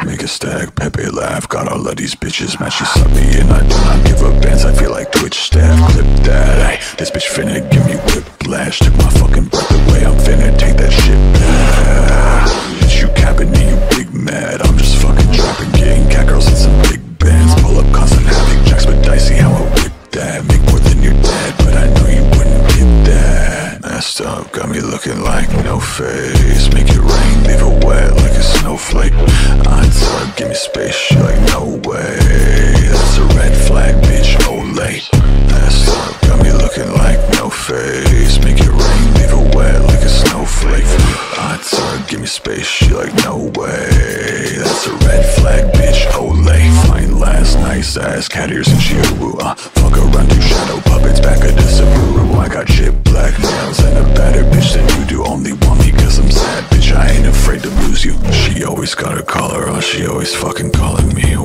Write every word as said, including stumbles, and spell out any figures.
Make a stack, Pepe laugh. Got all of these bitches, man, she suck me in. I do not give up bands, I feel like Twitch staff. Clip that, ay, this bitch finna give me whiplash. Took my fucking breath away, I'm finna take that shit back. Bitch, you capping me, you big mad. I'm just fucking trapping, getting cat girls in some big bands. Pull up constant havoc, jacks but dicey, how I whip that. Make more than your dad, but I know you wouldn't get that. Messed up, got me looking like no face. Make it rain, leave it wet like a snowflake. On top, give me space, she like no way. That's a red flag, bitch, Olay. Messed up, got me looking like no face. Make it rain, leave it wet like a snowflake. On top, give me space, she like no way. That's a red flag, bitch, Olay. Fine last, nice ass, cat ears and Chihuahua. uh, Fuck around, do shadow puppets, back of the Subaru. I got jet black nails and a better bitch than you do. Only want me cause I'm sad, bitch, I ain't afraid to lose you. She always got her collar on, she always fucking calling me